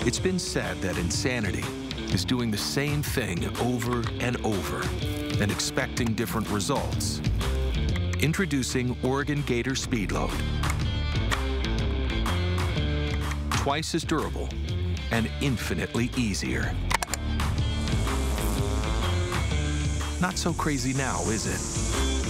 It's been said that insanity is doing the same thing over and over and expecting different results. Introducing Oregon Gator SpeedLoad. Twice as durable and infinitely easier. Not so crazy now, is it?